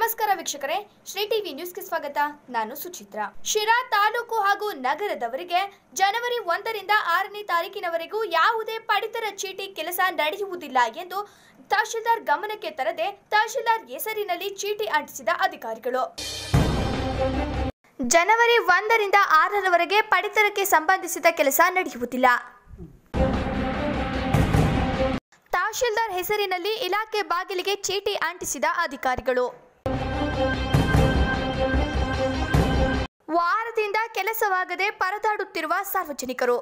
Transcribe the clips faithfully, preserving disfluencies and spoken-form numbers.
ನಮಸ್ಕಾರ ವೀಕ್ಷಕರೇ, ಶ್ರೀ ಟಿವಿ ನ್ಯೂಸ್ಗೆ ಸ್ವಾಗತ. ನಾನು ಸುಚಿತ್ರಾ. ಶಿರಾ ತಾಲೂಕು ಹಾಗೂ ನಗರದವರಿಗೆ ಜನವರಿ ಒಂದರಿಂದ ಆರನೇ ತಾರೀಕಿನವರೆಗೂ ಯಾವುದೇ ಪಡಿತರ ಚೀಟಿ ಕೆಲಸ ನಡೆಯುವುದಿಲ್ಲ ಎಂದು ತಹಶೀಲ್ದಾರ್ ಗಮನಕ್ಕೆ ತರದೆ ತಹಶೀಲ್ದಾರ್ ಹೆಸರಿನಲ್ಲಿ ಚೀಟಿ ಅಂಟಿಸಿದ ಅಧಿಕಾರಿಗಳು. ಜನವರಿ ಒಂದರಿಂದ ಆರರವರೆಗೆ ಪಡಿತರಕ್ಕೆ ಸಂಬಂಧಿಸಿದ ಕೆಲಸ ನಡೆಯುವುದಿಲ್ಲ. ತಹಶೀಲ್ದಾರ್ ಹೆಸರಿನಲ್ಲಿ ಇಲಾಖೆ ಬಾಗಿಲಿಗೆ ಚೀಟಿ ಅಂಟಿಸಿದ ಅಧಿಕಾರಿಗಳು. ವಾರದಿಂದ ಕೆಲಸವಾಗದೆ ಪರದಾಡುತ್ತಿರುವ ಸಾರ್ವಜನಿಕರು.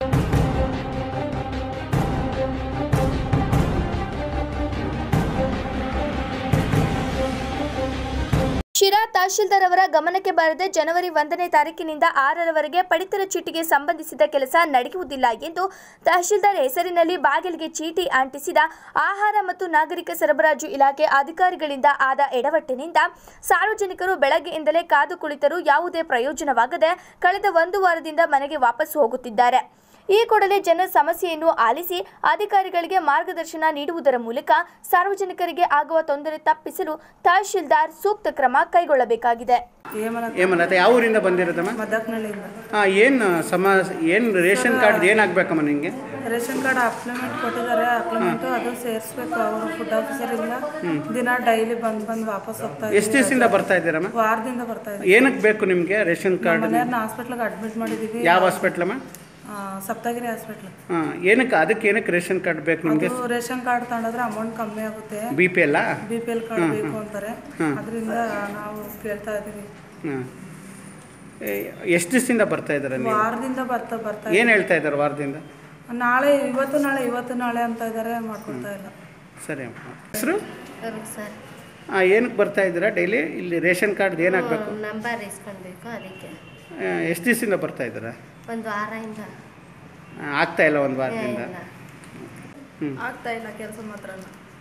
ಶಿರಾ ತಹಶೀಲ್ದಾರ್ ಅವರ ಗಮನಕ್ಕೆ ಬಾರದೆ ಜನವರಿ ಒಂದನೇ ತಾರೀಕಿನಿಂದ ಆರರವರೆಗೆ ಪಡಿತರ ಚೀಟಿಗೆ ಸಂಬಂಧಿಸಿದ ಕೆಲಸ ನಡೆಯುವುದಿಲ್ಲ ಎಂದು ತಹಶೀಲ್ದಾರ್ ಹೆಸರಿನಲ್ಲಿ ಬಾಗಿಲಿಗೆ ಚೀಟಿ ಅಂಟಿಸಿದ ಆಹಾರ ಮತ್ತು ನಾಗರಿಕ ಸರಬರಾಜು ಇಲಾಖೆ ಅಧಿಕಾರಿಗಳಿಂದ ಆದ ಎಡವಟ್ಟಿನಿಂದ ಸಾರ್ವಜನಿಕರು ಬೆಳಗ್ಗೆಯಿಂದಲೇ ಕಾದು ಕುಳಿತರೂ ಯಾವುದೇ ಪ್ರಯೋಜನವಾಗದೆ ಕಳೆದ ಒಂದು ವಾರದಿಂದ ಮನೆಗೆ ವಾಪಸ್ ಹೋಗುತ್ತಿದ್ದಾರೆ. ಈ ಕೂಡಲೇ ಜನರ ಸಮಸ್ಯೆಯನ್ನು ಆಲಿಸಿ ಅಧಿಕಾರಿಗಳಿಗೆ ಮಾರ್ಗದರ್ಶನ ನೀಡುವುದರ ಮೂಲಕ ಸಾರ್ವಜನಿಕರಿಗೆ ಆಗುವ ತೊಂದರೆ ತಪ್ಪಿಸಲು ತಹಶೀಲ್ದಾರ್ ಸೂಕ್ತ ಕ್ರಮ ಕೈಗೊಳ್ಳಬೇಕಾಗಿದೆ. ಏಮಲತ ಯಾವ ಊರಿಂದ ಬಂದಿರೋದಮ್ಮ? ಮದಕ್ನಳ್ಳಿಯಿಂದ. ಹಾಂ, ಏನು ಸಮ ಏನು ರೇಷನ್ ಕಾರ್ಡ್ ಏನಾಗಬೇಕಮ್ಮ ನಿಮಗೆ? ರೇಷನ್ ಕಾರ್ಡ್ ಅಪ್ಲಿಮೆಂಟ್ ಕೊಟ್ಟಿದ್ದಾರೆ. ಅಪ್ಲಿಮೆಂಟು ಅದು ಸೇರಿಸ್ಬೇಕು. ಅವರು ಫುಡ್ ಆಫೀಸರಿಂದ ದಿನ ಡೈಲಿ ಬಂದು ಬಂದು ವಾಪಸ್ ಹೋಗ್ತಾ ಇದ್ದಾರೆ. ಎಷ್ಟು ದಿವಸದಿಂದ ಬರ್ತಾ ಇದ್ದೀರಮ್ಮ? ವಾರದಿಂದ ಬರ್ತಾ ಇದ್ದಾರೆ. ಏನಕ್ಕೆ ಬೇಕು ನಿಮಗೆ ರೇಷನ್ ಕಾರ್ಡ್? ಮನೆಯವ್ರನ್ನ ಹಾಸ್ಪಿಟ್ಲಿಗೆ ಅಡ್ಮಿಟ್ ಮಾಡಿದ್ದೀವಿ. ಯಾವ ಹಾಸ್ಪಿಟ್ಲಮ್ಮ? ಸಪ್ತಗಿರಿ ಹಾಸ್ಪಿಟ್ಲ್. ಹಾಂ, ಏನಕ್ಕೆ ಅದಕ್ಕೆ ಏನಕ್ಕೆ ರೇಷನ್ ಕಾರ್ಡ್ ಬೇಕು ನಿಮಗೆ? ರೇಷನ್ ಕಾರ್ಡ್ ತಗೊಂಡ್ರೆ ಅಮೌಂಟ್ ಕಮ್ಮಿ ಆಗುತ್ತೆ. B P L B P L card ಬೇಕು ಅಂತಾರೆ. ಅದರಿಂದ ನಾವು ಕೇಳ್ತಾ ಇದ್ದೀವಿ. ಹಾಂ, ಎಷ್ಟು ದಿವಸದಿಂದ ಬರ್ತಾ ಇದ್ದಾರೆ? ವಾರದಿಂದ ಬರ್ತಾ ಬರ್ತಾ ಏನು ಹೇಳ್ತಾ ಇದ್ದಾರೆ ವಾರದಿಂದ? ನಾಳೆ ಇವತ್ತು ನಾಳೆ ಇವತ್ತು ನಾಳೆ ಅಂತ ಇದ್ದಾರೆ, ಮಾಡ್ಕೊಳ್ತಾ ಇಲ್ಲ. ಸರಿ ಅಮ್ಮ. ಹೆಸರು? ಸರ್. ಹಾಂ, ಏನಕ್ಕೆ ಬರ್ತಾ ಇದ್ದೀರಾ ಡೈಲಿ? ಇಲ್ಲಿ ರೇಷನ್ ಕಾರ್ಡ್ ಏನಾಗಬೇಕು? ನಂಬರ್ ಇಸ್ಕೊಳ್ಬೇಕು, ಅದಕ್ಕೆ. ಎಷ್ಟು ದಿವಸದಿಂದ ಬರ್ತಾ ಇದ್ದೀರಾ? ಒಂದು ವಾರದಿಂದ ಆಗ್ತಾ ಇಲ್ಲ. ಒಂದು ವಾರದಿಂದ ಆಗ್ತಾ ಇಲ್ಲ ಕೆಲಸ ಮಾತ್ರ.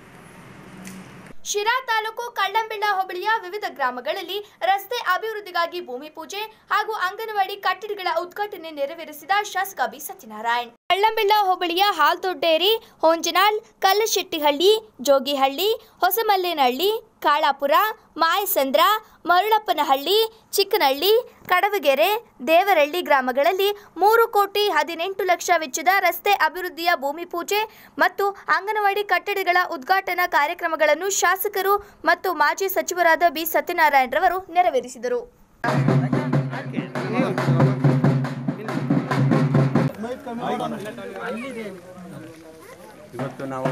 ಶಿರಾ ತಾಲೂಕು ಕಳ್ಳಂಬೆಳ್ಳ ಹೋಬಳಿಯ ವಿವಿಧ ಗ್ರಾಮಗಳಲ್ಲಿ ರಸ್ತೆ ಅಭಿವೃದ್ಧಿಗಾಗಿ ಭೂಮಿ ಪೂಜೆ ಹಾಗೂ ಅಂಗನವಾಡಿ ಕಟ್ಟಡಗಳ ಉದ್ಘಾಟನೆ ನೆರವೇರಿಸಿದ ಶಾಸಕ ಬಿ ಸತ್ಯನಾರಾಯಣ್. ಕಳ್ಳಂಬೆಳ್ಳ ಹೋಬಳಿಯ ಹಾಲ್ದೊಡ್ಡೇರಿ, ಹೊಂಜನಾಳ್, ಕಲ್ಲಶೆಟ್ಟಿಹಳ್ಳಿ, ಜೋಗಿಹಳ್ಳಿ, ಹೊಸಮಲ್ಲೇನಹಳ್ಳಿ, ಕಾಳಾಪುರ, ಮಾಯಸಂದ್ರ, ಮರುಳಪ್ಪನಹಳ್ಳಿ, ಚಿಕ್ಕನಹಳ್ಳಿ, ಕಡವಗೆರೆ, ದೇವರಹಳ್ಳಿ ಗ್ರಾಮಗಳಲ್ಲಿ ಮೂರು ಕೋಟಿ ಹದಿನೆಂಟು ಲಕ್ಷ ವೆಚ್ಚದ ರಸ್ತೆ ಅಭಿವೃದ್ಧಿಯ ಭೂಮಿ ಪೂಜೆ ಮತ್ತು ಅಂಗನವಾಡಿ ಕಟ್ಟಡಗಳ ಉದ್ಘಾಟನಾ ಕಾರ್ಯಕ್ರಮಗಳನ್ನು ಶಾಸಕರು ಮತ್ತು ಮಾಜಿ ಸಚಿವರಾದ ಬಿ ಸತ್ಯನಾರಾಯಣ್ ರವರು ನೆರವೇರಿಸಿದರು. ಇವತ್ತು ನಾವು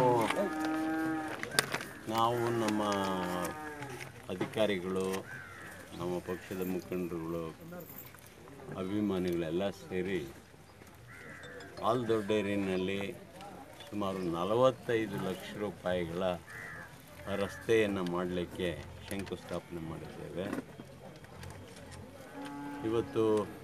ನಾವು ನಮ್ಮ ಅಧಿಕಾರಿಗಳು, ನಮ್ಮ ಪಕ್ಷದ ಮುಖಂಡರುಗಳು, ಅಭಿಮಾನಿಗಳೆಲ್ಲ ಸೇರಿ ಹಾಲ್ದೊಡ್ಡೇರಿನಲ್ಲಿ ಸುಮಾರು ನಲವತ್ತೈದು ಲಕ್ಷ ರೂಪಾಯಿಗಳ ರಸ್ತೆಯನ್ನು ಮಾಡಲಿಕ್ಕೆ ಶಂಕುಸ್ಥಾಪನೆ ಮಾಡಿದ್ದೇವೆ. ಇವತ್ತು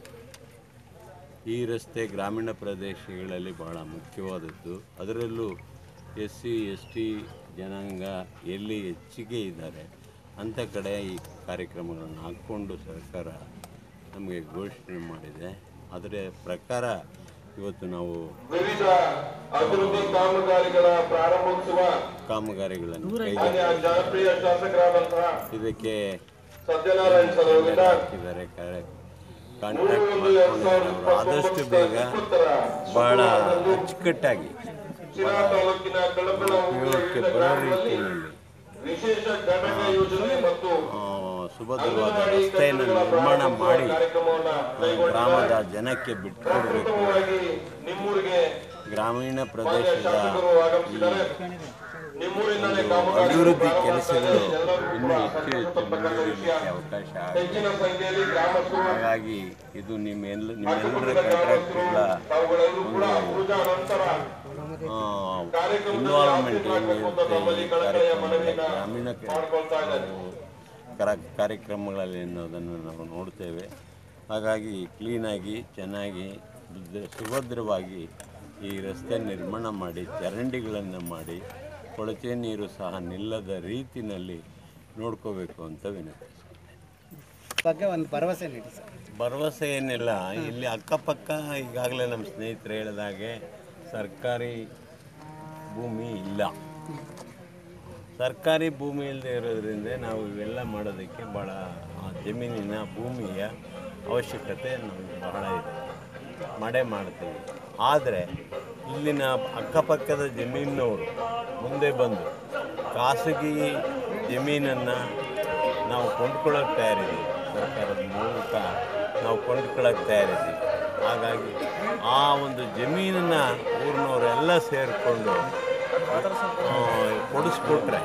ಈ ರಸ್ತೆ ಗ್ರಾಮೀಣ ಪ್ರದೇಶಗಳಲ್ಲಿ ಬಹಳ ಮುಖ್ಯವಾದದ್ದು. ಅದರಲ್ಲೂ ಎಸ್ ಸಿ ಎಸ್ ಟಿ ಜನಾಂಗ ಎಲ್ಲಿ ಹೆಚ್ಚಿಗೆ ಇದ್ದಾರೆ ಅಂಥ ಕಡೆ ಈ ಕಾರ್ಯಕ್ರಮಗಳನ್ನು ಹಾಕ್ಕೊಂಡು ಸರ್ಕಾರ ನಮಗೆ ಘೋಷಣೆ ಮಾಡಿದೆ. ಅದರ ಪ್ರಕಾರ ಇವತ್ತು ನಾವು ವಿವಿಧ ಅಭಿವೃದ್ಧಿ ಕಾಮಗಾರಿಗಳ ಪ್ರಾರಂಭೋತ್ಸವ ಕಾಮಗಾರಿಗಳನ್ನು ಜನಪ್ರಿಯ ಶಾಸಕರಾದಂತಹ ಇದಕ್ಕೆ ಸತ್ಯನಾರಾಯಣ್ ಸರ್ ಹಾಕಿದ್ದಾರೆ. ಕಾಂಟ್ರಾಕ್ಟ್ ಮಾಡ್ಕೊಂಡಿದ್ದಾರೆ. ಆದಷ್ಟು ಬೇಗ ಬಹಳ ಅಚ್ಚುಕಟ್ಟಾಗಿ ಉಪಯೋಗಕ್ಕೆ ಬರೋ ರೀತಿಯಲ್ಲಿ ಸುಭದ್ರವಾದ ರಸ್ತೆಯನ್ನು ನಿರ್ಮಾಣ ಮಾಡಿ ಗ್ರಾಮದ ಜನಕ್ಕೆ ಬಿಟ್ಟುಕೊಡಬೇಕು. ಗ್ರಾಮೀಣ ಪ್ರದೇಶದ ಅಭಿವೃದ್ಧಿ ಕೆಲಸಗಳು ಇನ್ನೂ ಹೆಚ್ಚು ಹೆಚ್ಚು ಮುಂದುವರಿಯಲಿಕ್ಕೆ ಅವಕಾಶ ಆಗಿದೆ. ಹಾಗಾಗಿ ಇದು ನಿಮ್ಮೆಲ್ಲ ನಿಮ್ಮೆಲ್ಲರ ಕಾಂಟ್ರಾಕ್ಟ್ಗಳ ಇನ್ವಾಲ್ವ್ಮೆಂಟ್ ಏನಿರುತ್ತೆ ಈ ಕಾರ್ಯಕ್ರಮದಲ್ಲಿ, ಗ್ರಾಮೀಣ ಕಾರ್ಯಕ್ರಮಗಳಲ್ಲಿ ಅನ್ನೋದನ್ನು ನಾವು ನೋಡ್ತೇವೆ. ಹಾಗಾಗಿ ಕ್ಲೀನಾಗಿ ಚೆನ್ನಾಗಿ ಸುಭದ್ರವಾಗಿ ಈ ರಸ್ತೆ ನಿರ್ಮಾಣ ಮಾಡಿ, ಚರಂಡಿಗಳನ್ನು ಮಾಡಿ, ಕೊಳಚೆ ನೀರು ಸಹ ನಿಲ್ಲದ ರೀತಿಯಲ್ಲಿ ನೋಡ್ಕೋಬೇಕು ಅಂತ ವಿನಂತಿ. ಬಗ್ಗೆ ಒಂದು ಭರವಸೆ ನೀಡಿ ಸರ್. ಭರವಸೆ ಏನಿಲ್ಲ, ಇಲ್ಲಿ ಅಕ್ಕಪಕ್ಕ ಈಗಾಗಲೇ ನಮ್ಮ ಸ್ನೇಹಿತರು ಹೇಳಿದಾಗೆ ಸರ್ಕಾರಿ ಭೂಮಿ ಇಲ್ಲ. ಸರ್ಕಾರಿ ಭೂಮಿ ಇಲ್ಲದೆ ಇರೋದ್ರಿಂದ ನಾವು ಇವೆಲ್ಲ ಮಾಡೋದಕ್ಕೆ ಭಾಳ ಜಮೀನಿನ ಭೂಮಿಯ ಅವಶ್ಯಕತೆ ನಮಗೆ ಬಹಳ ಇದೆ, ಮಾಡೇ ಮಾಡ್ತೀವಿ. ಆದರೆ ಇಲ್ಲಿನ ಅಕ್ಕಪಕ್ಕದ ಜಮೀನಿನವರು ಮುಂದೆ ಬಂದು ಖಾಸಗಿ ಜಮೀನನ್ನು ನಾವು ಕೊಂಡ್ಕೊಳ್ಳೋಕೆ ತಯಾರಿದ್ದೀವಿ, ಸರ್ಕಾರದ ಮೂಲಕ ನಾವು ಕೊಂಡ್ಕೊಳ್ಳೋಕೆ ತಯಾರಿದ್ದೀವಿ. ಹಾಗಾಗಿ ಆ ಒಂದು ಜಮೀನನ್ನು ಊರಿನವರೆಲ್ಲ ಸೇರಿಕೊಂಡು ಕೊಡಿಸ್ಕೊಟ್ರೆ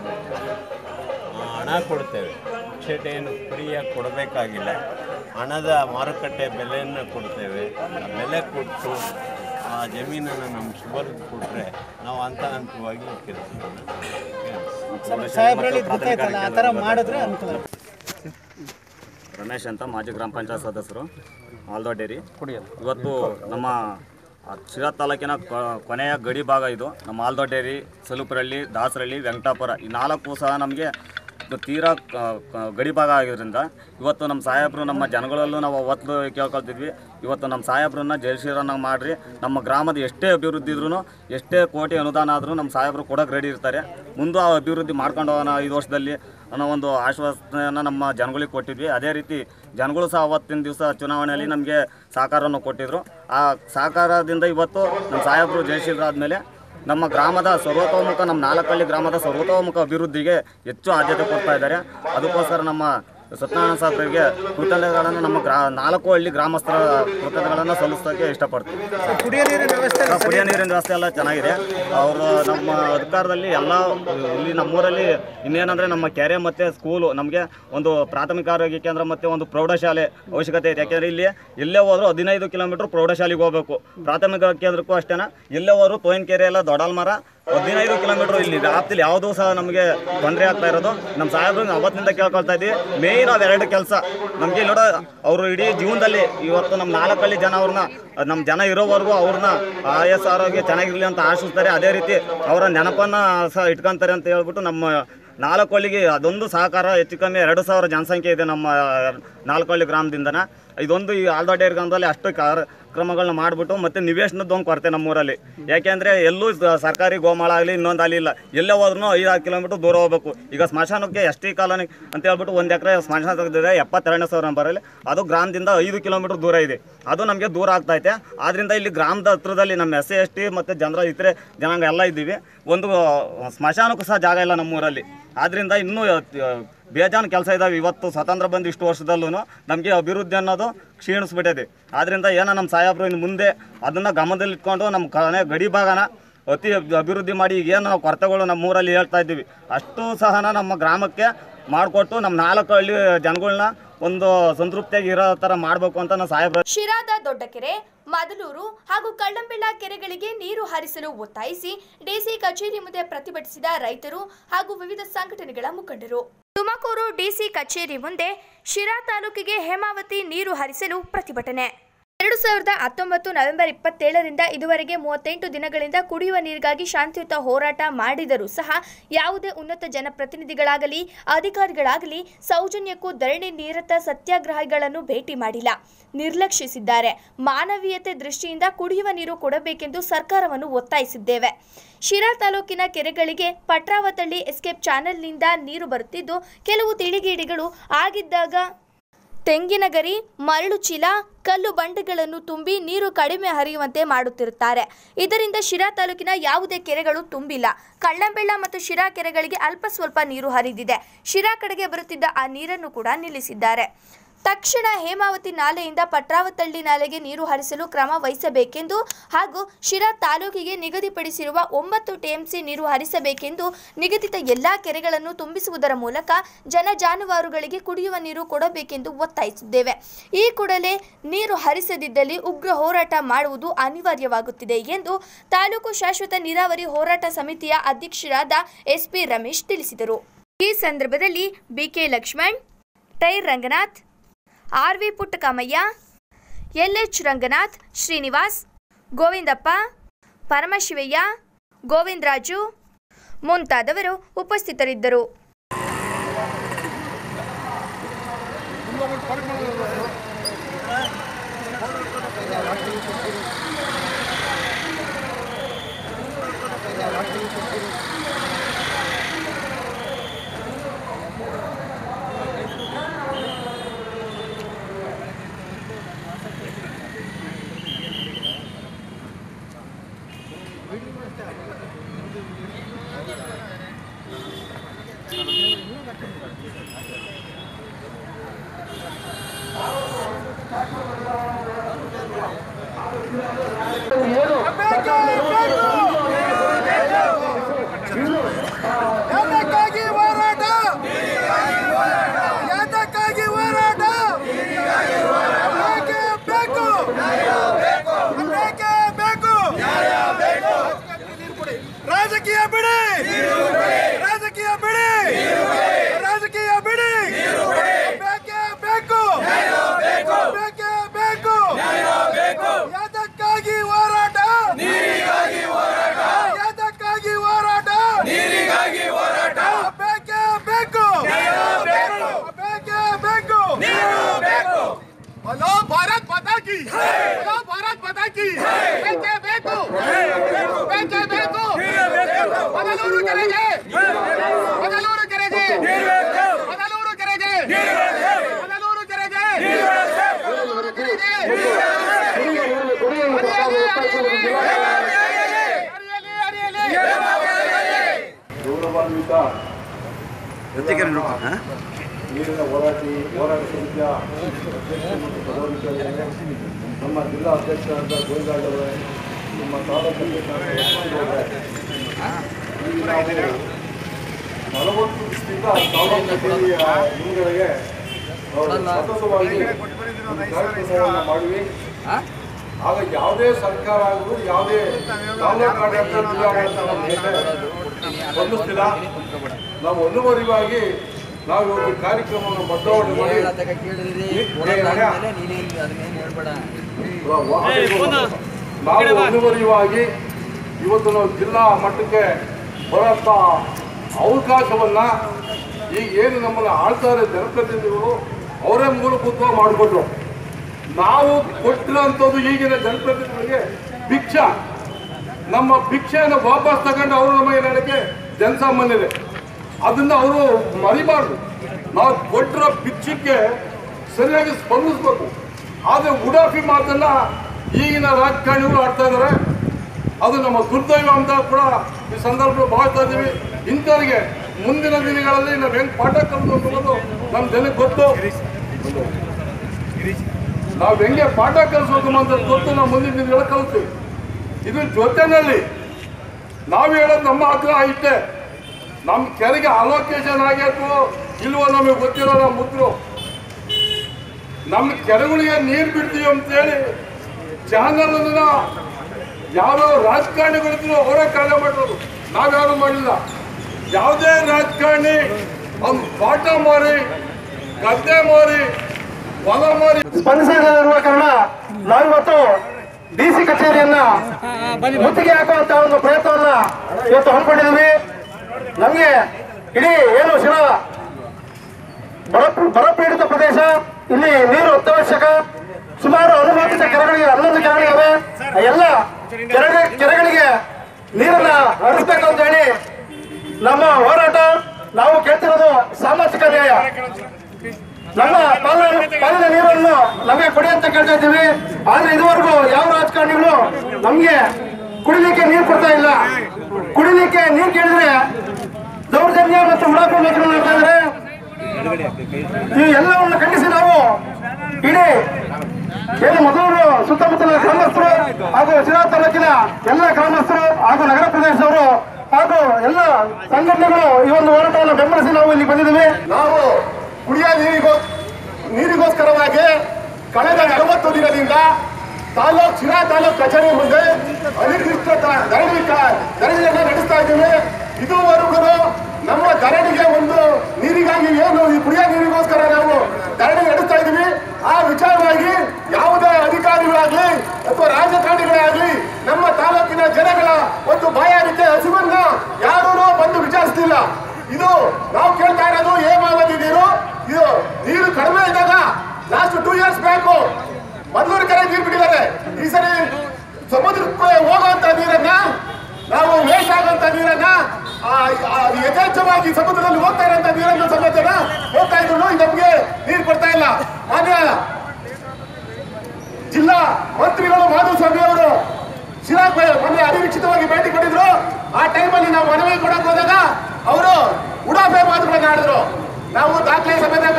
ಹಣ ಕೊಡ್ತೇವೆ. ಪುಕ್ಷಟೆಯನ್ನು ಫ್ರೀಯಾಗಿ ಕೊಡಬೇಕಾಗಿಲ್ಲ, ಹಣದ ಮಾರುಕಟ್ಟೆ ಬೆಲೆಯನ್ನು ಕೊಡ್ತೇವೆ. ಆ ಬೆಲೆ ಕೊಟ್ಟು ಆ ಜಮೀನನ್ನು ನಮ್ಮ ಸುಬರ್ಗೆ ಕೊಟ್ಟರೆ ನಾವು ಹಂತ ಹಂತವಾಗಿ ಕೆಲಸವನ್ನು ರಮೇಶ್ ಅಂತ ಮಾಜಿ ಗ್ರಾಮ ಪಂಚಾಯತ್ ಸದಸ್ಯರು, ಆಲ್ದೊಡ್ಡೇರಿ. ಇವತ್ತು ನಮ್ಮ ಶಿರಾ ತಾಲೂಕಿನ ಕೊನೆಯ ಗಡಿ ಭಾಗ ಇದು. ನಮ್ಮ ಆಲ್ದೊಡ್ಡೇರಿ, ಸಲುಪರಳ್ಳಿ, ದಾಸರಳ್ಳಿ, ವೆಂಕಟಾಪುರ ಈ ನಾಲ್ಕು ಸಹ ನಮಗೆ ತೀರಾ ಗಡಿ ಭಾಗ ಆಗಿದ್ದರಿಂದ ಇವತ್ತು ನಮ್ಮ ಸಾಹೇಬರು ನಮ್ಮ ಜನಗಳಲ್ಲೂ ನಾವು ಅವತ್ತು ಕೇಳ್ಕೊಳ್ತಿದ್ವಿ. ಇವತ್ತು ನಮ್ಮ ಸಾಹೇಬ್ರನ್ನ ಜಯಶೀಲರನ್ನ ಮಾಡಿರಿ, ನಮ್ಮ ಗ್ರಾಮದ ಎಷ್ಟೇ ಅಭಿವೃದ್ಧಿ ಇದ್ರೂ ಎಷ್ಟೇ ಕೋಟಿ ಅನುದಾನ ಆದರೂ ನಮ್ಮ ಸಾಹೇಬರು ಕೊಡೋಕೆ ರೆಡಿ ಇರ್ತಾರೆ. ಮುಂದೆ ಆ ಅಭಿವೃದ್ಧಿ ಮಾಡ್ಕೊಂಡು ಹೋಗೋಣ ಐದು ವರ್ಷದಲ್ಲಿ ಅನ್ನೋ ಒಂದು ಆಶ್ವಾಸನೆಯನ್ನು ನಮ್ಮ ಜನಗಳಿಗೆ ಕೊಟ್ಟಿದ್ವಿ. ಅದೇ ರೀತಿ ಜನಗಳು ಸಹ ಅವತ್ತಿನ ದಿವಸ ಚುನಾವಣೆಯಲ್ಲಿ ನಮಗೆ ಸಹಕಾರವನ್ನು ಕೊಟ್ಟಿದ್ದರು. ಆ ಸಹಕಾರದಿಂದ ಇವತ್ತು ನಮ್ಮ ಸಾಹೇಬರು ಜಯಶೀಲರಾದಮೇಲೆ ನಮ್ಮ ಗ್ರಾಮದ ಸರ್ವತೋಮುಖ, ನಮ್ಮ ನಾಲ್ಕಹಳ್ಳಿ ಗ್ರಾಮದ ಸರ್ವತೋಮುಖ ಅಭಿವೃದ್ಧಿಗೆ ಹೆಚ್ಚು ಆದ್ಯತೆ ಕೊಡ್ತಾ ಇದ್ದಾರೆ. ಅದಕ್ಕೋಸ್ಕರ ನಮ್ಮ ಸತ್ಯನಾರಾಯಣ ಸಾಹೇಬರಿಗೆ ಕೃತಜ್ಞತೆಗಳನ್ನು ನಮ್ಮ ಗ್ರಾ ನಾಲ್ಕು ಹಳ್ಳಿ ಗ್ರಾಮಸ್ಥರ ಕೃತಜ್ಞತೆಗಳನ್ನು ಸಲ್ಲಿಸೋಕ್ಕೆ ಇಷ್ಟಪಡ್ತೀವಿ. ಕುಡಿಯೋ ನೀರಿನ ವ್ಯವಸ್ಥೆ ಕುಡಿಯೋ ನೀರಿನ ವ್ಯವಸ್ಥೆ ಎಲ್ಲ ಚೆನ್ನಾಗಿದೆ. ಅವರು ನಮ್ಮ ಅಧಿಕಾರದಲ್ಲಿ ಎಲ್ಲ ಇಲ್ಲಿ ನಮ್ಮೂರಲ್ಲಿ ಇನ್ನೇನಂದರೆ ನಮ್ಮ ಕೆರೆ ಮತ್ತು ಸ್ಕೂಲು, ನಮಗೆ ಒಂದು ಪ್ರಾಥಮಿಕ ಆರೋಗ್ಯ ಕೇಂದ್ರ ಮತ್ತು ಒಂದು ಪ್ರೌಢಶಾಲೆ ಅವಶ್ಯಕತೆ ಇದೆ. ಯಾಕೆಂದರೆ ಇಲ್ಲಿ ಎಲ್ಲೇ ಹೋದರೂ ಹದಿನೈದು ಕಿಲೋಮೀಟ್ರ್ ಪ್ರೌಢಶಾಲೆಗೆ ಹೋಗಬೇಕು. ಪ್ರಾಥಮಿಕ ಕೇಂದ್ರಕ್ಕೂ ಅಷ್ಟೇ, ಎಲ್ಲೇ ಹೋದರೂ ತೋಯಿನಕೆರೆ ಎಲ್ಲ ದೊಡ್ಡಲ್ಮರ ಹದಿನೈದು ಕಿಲೋಮೀಟ್ರ್ ಇಲ್ಲಿ ವ್ಯಾಪ್ತಿಲಿ ಯಾವುದೂ ಸಹ ನಮಗೆ ತೊಂದರೆ ಆಗ್ತಾ ಇರೋದು. ನಮ್ಮ ಸಾಹೇಬ್ರಿಗೆ ಅವತ್ತಿನಿಂದ ಕೇಳ್ಕೊಳ್ತಾ ಇದ್ದೀವಿ. ಮೇಯ್ನ್ ಅವೆರಡು ಕೆಲಸ ನಮಗೆ ನೋಡೋ, ಅವರು ಇಡೀ ಜೀವನದಲ್ಲಿ ಇವತ್ತು ನಮ್ಮ ನಾಲ್ಕಹಳ್ಳಿ ಜನ ಅವ್ರನ್ನ ನಮ್ಮ ಜನ ಇರೋವರೆಗೂ ಅವ್ರನ್ನ ಆಯಸ್ ಆರೋಗ್ಯ ಚೆನ್ನಾಗಿರಲಿ ಅಂತ ಆಶಿಸ್ತಾರೆ. ಅದೇ ರೀತಿ ಅವರ ನೆನಪನ್ನು ಸಹ ಇಟ್ಕೊತಾರೆ ಅಂತ ಹೇಳ್ಬಿಟ್ಟು ನಮ್ಮ ನಾಲ್ಕು ಹಳ್ಳಿಗೆ ಅದೊಂದು ಸಹಕಾರ ಹೆಚ್ಚು ಕಮ್ಮಿ ಎರಡು ಸಾವಿರ ಜನಸಂಖ್ಯೆ ಇದೆ ನಮ್ಮ ನಾಲ್ಕು ಹಳ್ಳಿ ಗ್ರಾಮದಿಂದನ. ಇದೊಂದು ಈ ಆಲ್ದೊಡ್ಡೇರಿ ಗ್ರಾಮದಲ್ಲಿ ಅಷ್ಟು ಕಾರ್ಯಕ್ರಮಗಳನ್ನ ಮಾಡಿಬಿಟ್ಟು ಮತ್ತು ನಿವೇಶನದ ಒಂದು ಕೊರತೆ ನಮ್ಮೂರಲ್ಲಿ. ಯಾಕೆಂದರೆ ಎಲ್ಲೂ ಸರ್ಕಾರಿ ಗೋಮಾಳ ಆಗಲಿ ಇನ್ನೊಂದು ಅಲ್ಲಿ ಇಲ್ಲ, ಎಲ್ಲೇ ಹೋದ್ರೂ ಐದಾರು ಕಿಲೋಮೀಟ್ರ್ ದೂರ ಹೋಗಬೇಕು. ಈಗ ಸ್ಮಶಾನಕ್ಕೆ ಎಸ್ ಟಿ ಕಾಲೋನಿ ಅಂತ ಹೇಳ್ಬಿಟ್ಟು ಒಂದು ಎಕರೆ ಸ್ಮಶಾನ ತೆಗೆದಿದೆ ಎಪ್ಪತ್ತೆರಡನೇ ಸಾವಿರ ನಂಬರಲ್ಲಿ, ಅದು ಗ್ರಾಮದಿಂದ ಐದು ಕಿಲೋಮೀಟ್ರ್ ದೂರ ಇದೆ. ಅದು ನಮಗೆ ದೂರ ಆಗ್ತೈತೆ. ಆದ್ದರಿಂದ ಇಲ್ಲಿ ಗ್ರಾಮದ ಹತ್ರದಲ್ಲಿ ನಮ್ಮ ಎಸ್ ಸಿ ಎಸ್ ಟಿ ಮತ್ತು ಜನರ ಇತರೆ ಜನಾಂಗ ಎಲ್ಲ ಇದ್ದೀವಿ. ಒಂದು ಸ್ಮಶಾನಕ್ಕೂ ಸಹ ಜಾಗ ಇಲ್ಲ ನಮ್ಮೂರಲ್ಲಿ. ಆದ್ದರಿಂದ ಇನ್ನೂ ಬೇಜಾನು ಕೆಲಸ ಇದ್ದಾವೆ. ಇವತ್ತು ಸ್ವತಂತ್ರ ಬಂದು ಇಷ್ಟು ವರ್ಷದಲ್ಲೂ ನಮಗೆ ಅಭಿವೃದ್ಧಿ ಅನ್ನೋದು ಕ್ಷೀಣಿಸ್ಬಿಟ್ಟಿದೆ. ಆದ್ದರಿಂದ ಏನೋ ನಮ್ಮ ಸಾಹೇಬರು ಇನ್ನು ಮುಂದೆ ಅದನ್ನು ಗಮನದಲ್ಲಿಟ್ಕೊಂಡು ನಮ್ಮ ಕನೆ ಗಡಿ ಭಾಗನ ಅತಿ ಅಭಿವೃದ್ಧಿ ಮಾಡಿ ಈಗೇನು ನಾವು ಕೊರತೆಗಳು ನಮ್ಮ ಊರಲ್ಲಿ ಹೇಳ್ತಾ ಇದ್ದೀವಿ ಅಷ್ಟು ಸಹ ನಮ್ಮ ಗ್ರಾಮಕ್ಕೆ ಮಾಡಿಕೊಟ್ಟು ನಮ್ಮ ನಾಲ್ಕು ಹಳ್ಳಿ ಜನಗಳನ್ನ ಒಂದು ಸಂತೃಪ್ತಿಯಾಗಿ ಇರೋ ಥರ ಮಾಡಬೇಕು ಅಂತ ನಾವು ಸಾಹೇಬ್ರ. ಶಿರಾದ ದೊಡ್ಡಕೆರೆ, ಮದಲೂರು ಹಾಗೂ ಕಳ್ಳಂಬೆಳ್ಳ ಕೆರೆಗಳಿಗೆ ನೀರು ಹರಿಸಲು ಒತ್ತಾಯಿಸಿ ಡಿಸಿ ಕಚೇರಿ ಮುಂದೆ ಪ್ರತಿಭಟಿಸಿದ ರೈತರು ಹಾಗೂ ವಿವಿಧ ಸಂಘಟನೆಗಳ ಮುಖಂಡರು. ತುಮಕೂರು ಡಿಸಿ ಕಚೇರಿ ಮುಂದೆ ಶಿರಾ ತಾಲೂಕಿಗೆ ಹೇಮಾವತಿ ನೀರು ಹರಿಸಲು ಪ್ರತಿಭಟನೆ. ಎರಡು ಸಾವಿರದ ಹತ್ತೊಂಬತ್ತು ನವೆಂಬರ್ ಇಪ್ಪತ್ತೇಳರಿಂದ ಇದುವರೆಗೆ ಮೂವತ್ತೆಂಟು ದಿನಗಳಿಂದ ಕುಡಿಯುವ ನೀರಿಗಾಗಿ ಶಾಂತಿಯುತ ಹೋರಾಟ ಮಾಡಿದರೂ ಸಹ ಯಾವುದೇ ಉನ್ನತ ಜನಪ್ರತಿನಿಧಿಗಳಾಗಲಿ ಅಧಿಕಾರಿಗಳಾಗಲಿ ಸೌಜನ್ಯಕ್ಕೂ ಧರಣಿ ನಿರತ ಸತ್ಯಾಗ್ರಹಿಗಳನ್ನು ಭೇಟಿ ಮಾಡಿಲ್ಲ, ನಿರ್ಲಕ್ಷಿಸಿದ್ದಾರೆ. ಮಾನವೀಯತೆ ದೃಷ್ಟಿಯಿಂದ ಕುಡಿಯುವ ನೀರು ಕೊಡಬೇಕೆಂದು ಸರ್ಕಾರವನ್ನು ಒತ್ತಾಯಿಸಿದ್ದೇವೆ. ಶಿರಾ ತಾಲೂಕಿನ ಕೆರೆಗಳಿಗೆ ಪಟ್ರಾವತಳ್ಳಿ ಎಸ್ಕೇಪ್ ಚಾನೆಲ್ನಿಂದ ನೀರು ಬರುತ್ತಿದ್ದು ಕೆಲವು ತಿಳಿಗೇಡಿಗಳು ಆಗಿದ್ದಾಗ ತೆಂಗಿನಗರಿ, ಮರಳು ಚೀಲ, ಕಲ್ಲು ಬಂಡೆಗಳನ್ನು ತುಂಬಿ ನೀರು ಕಡಿಮೆ ಹರಿಯುವಂತೆ ಮಾಡುತ್ತಿರುತ್ತಾರೆ. ಇದರಿಂದ ಶಿರಾ ತಾಲೂಕಿನ ಯಾವುದೇ ಕೆರೆಗಳು ತುಂಬಿಲ್ಲ. ಕಳ್ಳಂಬೆಳ್ಳ ಮತ್ತು ಶಿರಾ ಕೆರೆಗಳಿಗೆ ಅಲ್ಪ ಸ್ವಲ್ಪ ನೀರು ಹರಿದಿದೆ. ಶಿರಾ ಕಡೆಗೆ ಬರುತ್ತಿದ್ದ ಆ ನೀರನ್ನು ಕೂಡ ನಿಲ್ಲಿಸಿದ್ದಾರೆ. ತಕ್ಷಣ ಹೇಮಾವತಿ ನಾಲೆಯಿಂದ ಪಟ್ರಾವತಳ್ಳಿ ನಾಲೆಗೆ ನೀರು ಹರಿಸಲು ಕ್ರಮ ವಹಿಸಬೇಕೆಂದು ಹಾಗೂ ಶಿರಾ ತಾಲೂಕಿಗೆ ನಿಗದಿಪಡಿಸಿರುವ ಒಂಬತ್ತು ಟಿಎಂಸಿ ನೀರು ಹರಿಸಬೇಕೆಂದು, ನಿಗದಿತ ಎಲ್ಲಾ ಕೆರೆಗಳನ್ನು ತುಂಬಿಸುವುದರ ಮೂಲಕ ಜನ ಜಾನುವಾರುಗಳಿಗೆ ಕುಡಿಯುವ ನೀರು ಕೊಡಬೇಕೆಂದು ಒತ್ತಾಯಿಸಿದ್ದೇವೆ. ಈ ಕೂಡಲೇ ನೀರು ಹರಿಸದಿದ್ದಲ್ಲಿ ಉಗ್ರ ಹೋರಾಟ ಮಾಡುವುದು ಅನಿವಾರ್ಯವಾಗುತ್ತಿದೆ ಎಂದು ತಾಲೂಕು ಶಾಶ್ವತ ನೀರಾವರಿ ಹೋರಾಟ ಸಮಿತಿಯ ಅಧ್ಯಕ್ಷರಾದ ಎಸ್ಪಿ ರಮೇಶ್ ತಿಳಿಸಿದರು. ಈ ಸಂದರ್ಭದಲ್ಲಿ BK Lakshman, tyre Ranganath, R V Puttakamaiah, L H Ranganath, Srinivas, Govindappa, Paramashivaiah, Govindaraju ಮುಂತಾದವರು ಉಪಸ್ಥಿತರಿದ್ದರು. ಯಾತಕ್ಕಾಗಿ ಹೋರಾಟ ಯಾತಕ್ಕಾಗಿ ಹೋರಾಟ ಬೇಕೇ ಬೇಕು ಬೇಕೇ ಬೇಕು ರಾಜಕೀಯ ಬಿಡಿ ರಾಜಕೀಯ ಬಿಡಿ ರಾಜಕೀಯ ಬಿಡಿ ಬೇಕೇ ಬೇಕು ಬೇಕೇ ಬೇಕು ಯಾತಕ್ಕಾಗಿ ಹೋರಾಟ ಯಾತಕ್ಕಾಗಿ ಹೋರಾಟ ಬೇಕೇ ಬೇಕು ಬೇಕೇ ಬೇಕು बोलो भारत माता की बोलो भारत माता की बेचे बेको बेचे बेको बदलूರು करेंगे बदलूರು करेंगे बदलूರು करेंगे बदलूರು करेंगे बदलूರು करेंगे ಗೌರವಾನ್ವಿತ ನೀರಿನ ಹೋರಾಟಿ ಹೋರಾಟ ಸಮಿತಿಯ ಅಧ್ಯಕ್ಷ ಮತ್ತು ಪದಾಧಿಕಾರಿಗಳೇ, ನಮ್ಮ ಜಿಲ್ಲಾ ಅಧ್ಯಕ್ಷರಾದ ಗೋವಿಂದರಾಜರವರೇ, ನಮ್ಮ ತಾಲೂಕು ಅಧ್ಯಕ್ಷರಾದ ಈಗ ನಾವು ನಲವತ್ತು ದಿವಸದಿಂದ ತಾಲೂಕು ಕಚೇರಿಯ ಮುಂಗಡೆಗೆ ಸತತವಾಗಿ ಕಾರ್ಯಕ್ರಮವನ್ನು ಮಾಡಿವಿ. ಆಗ ಯಾವುದೇ ಸರ್ಕಾರ ಆಗಲು ಯಾವುದೇ ತಾಲೂಕು ಆಡಳಿತ ಬಂಧಿಸ್ತಿಲ್ಲ. ನಾವು ಒಂದುವರೆವಾಗಿ ನಾವು ಇವತ್ತು ಕಾರ್ಯಕ್ರಮವನ್ನು ಬದಲಾವಣೆ ಮಾಡಿ ನಾವು ಒಂದುವರೆಯಾಗಿ ಇವತ್ತು ನಾವು ಜಿಲ್ಲಾ ಮಟ್ಟಕ್ಕೆ ಬರೋಂಥ ಅವಕಾಶವನ್ನ ಈಗ ಏನು ನಮ್ಮನ್ನು ಆಳ್ತಾರೆ ಜನಪ್ರತಿನಿಧಿಗಳು ಅವರೇ ಮೂಲಭೂತವಾಗಿ ಮಾಡಿಕೊಟ್ರು. ನಾವು ಕೊಟ್ಟಿರೋಂಥದ್ದು ಈಗಿನ ಜನಪ್ರತಿನಿಧಿಗಳಿಗೆ ಭಿಕ್ಷಾ. ನಮ್ಮ ಭಿಕ್ಷೆಯನ್ನು ವಾಪಸ್ ತಗೊಂಡು ಅವರು ನಮಗೆ ನನಗೆ ಜನಸಾಮಾನ್ಯರೇ ಅದನ್ನ ಅವರು ಮರಿಬಾರ್ದು. ನಾವು ಕೊಟ್ಟಿರೋ ಭಿಕ್ಷಕ್ಕೆ ಸರಿಯಾಗಿ ಸ್ಪಂದಿಸ್ಬೇಕು. ಆದರೆ ಉಡಾಫಿ ಮಾತನ್ನ ಈಗಿನ ರಾಜಕಾರಣಿಗಳು ಆಡ್ತಾ ಇದ್ದಾರೆ. ಅದು ನಮ್ಮ ದುರ್ದೈವ ಅಂತ ಕೂಡ ಈ ಸಂದರ್ಭ ಭಾವಿಸ್ತಾ ಇದ್ದೀವಿ. ಇಂಥವರಿಗೆ ಮುಂದಿನ ದಿನಗಳಲ್ಲಿ ನಾವು ಹೆಂಗೆ ಪಾಠ ಕಲಿತು ಅನ್ನೋದು ನಮ್ಮ ಜನಕ್ಕೆ ಗೊತ್ತು. ನಾವು ಹೆಂಗೆ ಪಾಠ ಕಲಿಸ್ಬೇಕು ಅಂತ ಗೊತ್ತು. ನಾವು ಮುಂದಿನ ದಿನಗಳ ಕಲಿಸ್ತೀವಿ. ಇದ್ರ ಜೊತೆಯಲ್ಲಿ ನಾವು ಹೇಳೋದು ನಮ್ಮ ಆಗ್ರಹ ಇಷ್ಟೇ. ನಮ್ಮ ಕೆರೆಗೆ ಅಲೋಕೇಶನ್ ಆಗಬೇಕು ಇಲ್ವೋ ನಮಗೆ ಗೊತ್ತಿರೋ ನಮ್ಮ ಮುದ್ರು. ನಮ್ಮ ಕೆರೆಗಳಿಗೆ ನೀರು ಬಿಡ್ತೀವಿ ಅಂತೇಳಿ ಚಾನಲನ್ನ ಯಾರೋ ರಾಜಕಾರಣಿಗಳಿದ್ರು ಅವರೇ ಕಾರ್ಯ ಮಾಡೋದು, ನಾವ್ಯಾರು ಮಾಡಿಲ್ಲ. ಯಾವುದೇ ರಾಜಕಾರಣಿ ಒಂದು ಪಾಠ ಮಾರಿ ಗದ್ದೆ ಮಾರಿ ಹೊಲ ಮಾರಿ ಸ್ಪಂದಿಸಿರುವ ಕಾರಣ ನಾವಿವತ್ತು ಡಿ ಸಿ ಕಚೇರಿಯನ್ನ ಮುತ್ತಿಗೆ ಹಾಕುವಂತ ಒಂದು ಪ್ರಯತ್ನವನ್ನ ಇವತ್ತು ಹಮ್ಮಿಕೊಂಡಿದ್ದೀವಿ. ನಮಗೆ ಇಡೀ ಏನು ಶಿರಾ ಬರ ಬರಪೀಡಿತ ಪ್ರದೇಶ, ಇಲ್ಲಿ ನೀರು ಅತ್ಯವಶ್ಯಕ. ಸುಮಾರು ಅನುಮೋದಿತ ಕೆರೆಗಳಿಗೆ ಹನ್ನೊಂದು ಕೆರೆಗಳಿವೆ. ಎಲ್ಲ ಕೆರೆ ಕೆರೆಗಳಿಗೆ ನೀರನ್ನ ಹರಿಸಬೇಕು ಅಂತ ಹೇಳಿ ನಮ್ಮ ಹೋರಾಟ. ನಾವು ಕೇಳ್ತಿರೋದು ಸಾಮಾಜಿಕ ನ್ಯಾಯ. ನಮ್ಮ ಪಾಲನೆ ಪಾಲಿನ ನೀರನ್ನು ನಮಗೆ ಕೊಡಿ ಅಂತ ಕೇಳ್ತಾ ಇದ್ದೀವಿ. ಆದ್ರೆ ಇದುವರೆಗೂ ಯಾವ ರಾಜಕಾರಣಿಗಳು ನಮ್ಗೆ ಕುಡಿಲಿಕ್ಕೆ ನೀರು ಕೊಡ್ತಾ ಇಲ್ಲ. ಕುಡಿಲಿಕ್ಕೆ ನೀರು ಕೇಳಿದ್ರೆ ದೌರ್ಜನ್ಯ ಮತ್ತು ಉಡಾಫಿ ಮಾತುಗಳು ಮಾಡ್ತಾ ಇದ್ದಾರೆ. ಈ ಎಲ್ಲವನ್ನು ಖಂಡಿಸಿ ನಾವು ಇಡೀ ಏನು ಮೊದಲು ಸುತ್ತಮುತ್ತಲಿನ ಗ್ರಾಮಸ್ಥರು ಹಾಗೂ ಶಿರಾ ತಾಲೂಕಿನ ಎಲ್ಲ ಗ್ರಾಮಸ್ಥರು ಹಾಗೂ ನಗರ ಪ್ರದೇಶದವರು ಹಾಗೂ ಎಲ್ಲ ಸಂಘಟನೆಗಳು ಈ ಒಂದು ಹೋರಾಟವನ್ನು ಬೆಂಬಲಿಸಿ ನಾವು ಇಲ್ಲಿ ಬಂದಿದ್ದೀವಿ. ನಾವು ಕುಡಿಯ ನೀರಿಗೋ ನೀರಿಗೋಸ್ಕರವಾಗಿ ಕಳೆದ ನಲವತ್ತು ದಿನದಿಂದ ತಾಲೂಕ್ ಶಿರಾ ತಾಲೂಕ್ ಕಚೇರಿ ಮುಂದೆ ಅನಿರ್ದಿಷ್ಟ ಧರಣಿ ಧರಣಿಯನ್ನು ನಡೆಸ್ತಾ ಇದ್ದೀವಿ. ಇದುವರೆಗೂ ನಮ್ಮ ಧರಣಿಗೆ ಒಂದು ನೀರಿಗಾಗಿ ಏನು ಈ ಕುಡಿಯ ನೀರಿಗೋಸ್ಕರ ನಾವು ಧರಣಿ ನಡೆಸ್ತಾ ಇದ್ದೀವಿ. ಆ ವಿಚಾರವಾಗಿ ಯಾವುದೇ ಅಧಿಕಾರಿಗಳಾಗ್ಲಿ ಅಥವಾ ರಾಜಕಾರಣಿಗಳಾಗ್ಲಿ ನಮ್ಮ ತಾಲೂಕಿನ ಜನಗಳ ಒಂದು ಬಾಯಾರಿಕೆ ಹಸಿವನ್ನ ಯಾರೂ ಬಂದು ವಿಚಾರಿಸ್ತಿಲ್ಲ. ಇದು ನಾವು ಕೇಳ್ತಾ ಇರೋದು ಹೇಮಾವತಿ ನೀರು. ಇದು ನೀರು ಕಡಿಮೆ ಇದ್ದಾಗ last two years back Maddur ಕೆರೆ ನೀರು ಬಿಟ್ಟಿದ್ದಾರೆ. ಈ ಸರಿ ಸಮುದ್ರಕ್ಕೆ ಹೋಗುವಂತ ನೀರನ್ನ ನಾವು ವೇಸ್ಟ್ ಆಗುವಂತ ನೀರನ್ನ ಯಥೇಚ್ಛವಾಗಿ ಸಮುದ್ರದಲ್ಲಿ ಹೋಗ್ತಾ ಇರೋಂಥ ನೀರನ್ನು ಸಮೇತನ ಹೋಗ್ತಾ ಇದ್ರು ನಮ್ಗೆ ನೀರು ಕೊಡ್ತಾ ಇಲ್ಲ. ಮಾನ್ಯ ಜಿಲ್ಲಾ ಮಂತ್ರಿಗಳು ಮಾಧುಸ್ವಾಮಿ ಅವರು ಶಿರಾ ಮೊನ್ನೆ ಅನಿರೀಕ್ಷಿತವಾಗಿ ಭೇಟಿ ಕೊಟ್ಟಿದ್ರು. ಆ ಟೈಮಲ್ಲಿ ನಾವು ಮನವಿ ಕೊಡಕ್ ಹೋದಾಗ ಅವರು ಉಡಾಫೆ ಮಾತುಗಳನ್ನ ಆಡಿದ್ರು. ನಾವು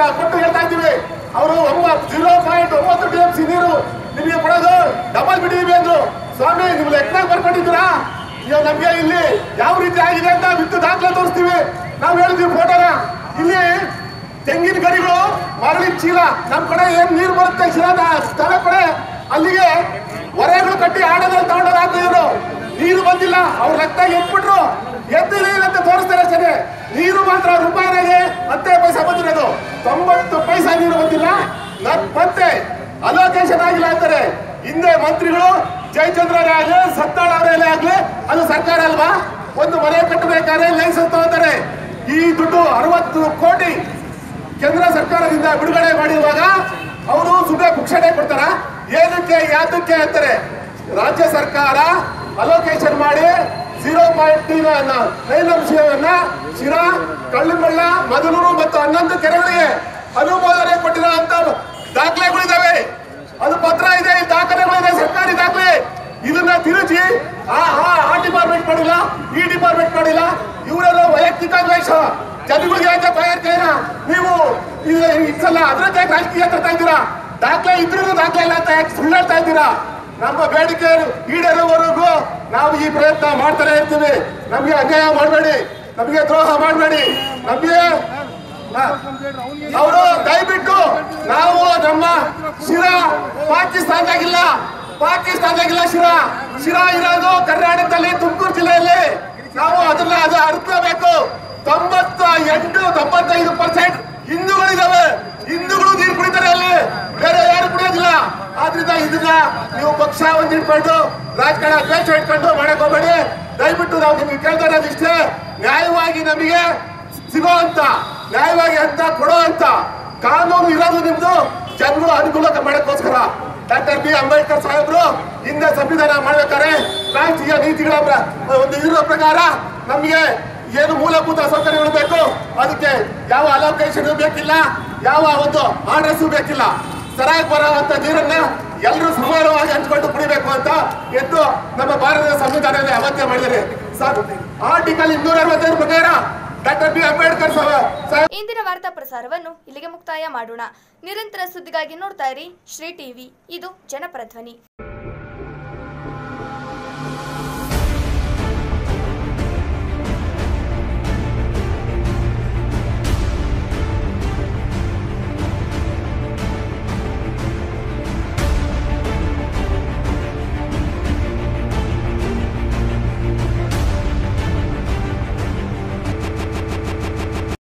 ಕೊಟ್ಟು ಹೇಳ್ತಾ ಇದ್ದೀವಿ. ಅವರು ಒಂಬತ್ತು ಜೀರೋ ಪಾಯಿಂಟ್ ಒಂಬತ್ತು ಟಿ ಎಂ ಸಿ ನೀರು ನಿಮಗೆ ಕೊಡೋದು ಡಬಲ್ ಬಿಟ್ಟಿದೀವಿ ಅಂದ್ರು. ಸ್ವಾಮಿ ನೀವು ಲೆಕ್ಕ ಬರ್ಕೊಂಡಿದ್ದೀರಾ? ಇವಾಗ ನಮ್ಗೆ ಇಲ್ಲಿ ಯಾವ ರೀತಿ ಆಗಿದೆ ಅಂತ ವಿತ್ತು ದಾಖಲೆ ತೋರಿಸ್ತೀವಿ. ನಾವು ಹೇಳಿದ್ವಿ ಫೋಟೋನ. ಇಲ್ಲಿ ತೆಂಗಿನ ಗರಿಗಳು ಮರಳಿನ ಚೀಲ ನಮ್ ಕಡೆ ಏನ್ ನೀರು ಬರುತ್ತೆ ಶಿಲಾದ ಸ್ಥಳ ಕಡೆ ಅಲ್ಲಿಗೆ ಹೊರೆಗಳು ಕಟ್ಟಿ ಆಡೋದ್ರಲ್ಲಿ ತಗೊಂಡೋಗಿ ಹಾಕಿದ್ರು. ನೀರು ಬಂದಿಲ್ಲ, ಅವ್ರ ರಕ್ತ ಎತ್ಬಿಟ್ರು. ಎದ್ದಿಲ್ಲ ಅಂತ ತೋರಿಸ್ತಾರೆ ಅಷ್ಟೇ. ನೀರು ಮಾತ್ರ ರೂಪಾಯಿನಾಗೆ ಹತ್ತೇ ಪೈಸಾ ಬಂದಿರೋದು, ತೊಂಬತ್ತು ಪೈಸಾ ನೀರು ಬಂದಿಲ್ಲ. ಮತ್ತೆ ಅಲೋಕೇಶನ್ ಆಗಿಲ್ಲ ಅಂತಾರೆ. ಹಿಂದೆ ಮಂತ್ರಿಗಳು ಜಯಚಂದ್ರರೇ ಆಗ್ಲಿ ಸತ್ತಾಳ ಅವರೇ ಆಗ್ಲಿ ಅದು ಸರ್ಕಾರ ಅಲ್ವಾ? ಒಂದು ಮನೆ ಕಟ್ಟಬೇಕಾದ್ರೆ ಲೈಸೆನ್ಸ್ ತಗೋತಾರೆ. ಈ ದುಡ್ಡು ಅರವತ್ತು ಕೋಟಿ ಕೇಂದ್ರ ಸರ್ಕಾರದಿಂದ ಬಿಡುಗಡೆ ಮಾಡಿರುವಾಗ ಅವರು ಸುಮ್ಮನೆ ಪುಕ್ಷಣೆ ಕೊಡ್ತಾರ? ಏನಕ್ಕೆ ಯಾತಕ್ಕೆ ಅಂತಾರೆ. ರಾಜ್ಯ ಸರ್ಕಾರ ಅಲೋಕೇಶನ್ ಮಾಡಿ zero point nine Sira, Kallamalla, Madalur ಮತ್ತು ಹನ್ನೊಂದು ಕೆರೆಗಳಿಗೆ ಅನುಮೋದನೆ ಕೊಟ್ಟಿರೋ ಅಂತ ದಾಖಲೆಗಳಿದ್ದಾವೆ. ಅದು ಪತ್ರ ಇದೆ, ದಾಖಲೆಗಳಿದೆ, ಸರ್ಕಾರಿ ದಾಖಲೆ. ಇದನ್ನ ತಿರುಚಿ ಆ ಆ ಡಿಪಾರ್ಟ್ಮೆಂಟ್ ಮಾಡಿಲ್ಲ, ಈ ಡಿಪಾರ್ಟ್ಮೆಂಟ್ ಮಾಡಿಲ್ಲ, ಇವರೆಲ್ಲ ವೈಯಕ್ತಿಕ ದ್ವೇಷ ಜನಗಳಿಗೆ ಅಂತ ಬಯರ್ತೇನ ನೀವು ಇಷ್ಟಲ್ಲ ಅದ್ರದ್ದೇ ರಾಜಕೀಯ ತರ್ತಾ ಇದ್ದೀರಾ. ದಾಖಲೆ ಇದ್ರೂ ದಾಖಲೆ ಇಲ್ಲ ಅಂತ ಯಾಕೆ ಸುಳ್ಳು ಹೇಳ್ತಾ ಇದ್ದೀರಾ? ನಮ್ಮ ಬೇಡಿಕೆ ಈಡೇರೋವರೆಗೂ ನಾವು ಈ ಪ್ರಯತ್ನ ಮಾಡ್ತಾನೆ ಇರ್ತೀವಿ. ನಮ್ಗೆ ಅನ್ಯಾಯ ಮಾಡಬೇಡಿ, ನಮಗೆ ದ್ರೋಹ ಮಾಡಬೇಡಿ. ನಮ್ಗೆ ಅವರು ದಯವಿಟ್ಟು ನಾವು ನಮ್ಮ ಶಿರಾ ಪಾಕಿಸ್ತಾನದಾಗಿಲ್ಲ, ಪಾಕಿಸ್ತಾನದಾಗಿಲ್ಲ ಶಿರಾ. ಶಿರಾ ಇರೋದು ಕರ್ನಾಟಕದಲ್ಲಿ ತುಮಕೂರು ಜಿಲ್ಲೆಯಲ್ಲಿ. ನಾವು ಅದನ್ನ ಅದು ಅರ್ಥಬೇಕು. ತೊಂಬತ್ತ ಎಂಟು ತೊಂಬತ್ತೈದು ಪರ್ಸೆಂಟ್ ಹಿಂದೂಗಳಿದಾವೆ. ಹಿಂದೂಗಳು ನೀರು ಕುಡಿತಾರೆ ಅಲ್ಲಿ, ಬೇರೆ ಯಾರು ಕುಡಿಯೋದಿಲ್ಲ. ಆದ್ರಿಂದ ಇದನ್ನ ನೀವು ಪಕ್ಷ ಒಂದು ಇಟ್ಕೊಂಡು ರಾಜಕಾರಣ ದ್ವೇಷ ಇಟ್ಕೊಂಡು ಮಾಡಕ್ ಹೋಗ್ಬೇಡಿ. ದಯವಿಟ್ಟು ನಾವು ನಿಮ್ಗೆ ಕೇಳ್ತಾ ಇರೋದಿಷ್ಟೇ, ನ್ಯಾಯವಾಗಿ ನಮಗೆ ಸಿಗೋ ಅಂತ, ನ್ಯಾಯವಾಗಿ ಅಂತ ಕೊಡೋ ಅಂತ ಕಾನೂನು ಇರೋದು ನಿಮ್ದು ಜನರು ಅನುಕೂಲ ಮಾಡಕ್ಕೋಸ್ಕರ. ಡಾಕ್ಟರ್ ಬಿ ಅಂಬೇಡ್ಕರ್ ಸಾಹೇಬ್ರು ಹಿಂದೆ ಸಂವಿಧಾನ ಮಾಡ್ಬೇಕಾದ್ರೆ ರಾಷ್ಟ್ರೀಯ ನೀತಿಗಳ ಒಂದು ಇರೋ ಪ್ರಕಾರ ನಮಗೆ ಏನು ಮೂಲಭೂತ ಸೌಕರ್ಯಗಳು ಬೇಕು, ಅದಕ್ಕೆ ಯಾವ ಅಲೋಕೇಶನ್ ಬೇಕಿಲ್ಲ, ಯಾವ ಒಂದು ಆರ್ಡರ್ಸ್ ಬೇಕಿಲ್ಲ. ಸರಾಗಿ ಬರುವಂತ ನೀರನ್ನ ಎಲ್ಲರೂ ಸಮಾನವಾಗಿ ಹಂಚ್ಕೊಂಡು ಕುಡಿಬೇಕು ಅಂತ ಎಂದು ನಮ್ಮ ಭಾರತದ ಸಂವಿಧಾನದಲ್ಲಿ ಅವತ್ಯ ಮಾಡಿದರೆ ಆರ್ಟಿಕಲ್ ಇನ್ನೂರ ಅರವತ್ತೈದು ಪ್ರಕಾರ ಡಾಕ್ಟರ್ ಬಿ ಅಂಬೇಡ್ಕರ್ ಸಾಹೇಬ್. ಇಂದಿನ ವಾರ್ತಾ ಪ್ರಸಾರವನ್ನು ಇಲ್ಲಿಗೆ ಮುಕ್ತಾಯ ಮಾಡೋಣ. ನಿರಂತರ ಸುದ್ದಿಗಾಗಿ ನೋಡ್ತಾ ಇರಿ ಶ್ರೀ ಟಿವಿ, ಇದು ಜನಪರ ಧ್ವನಿ.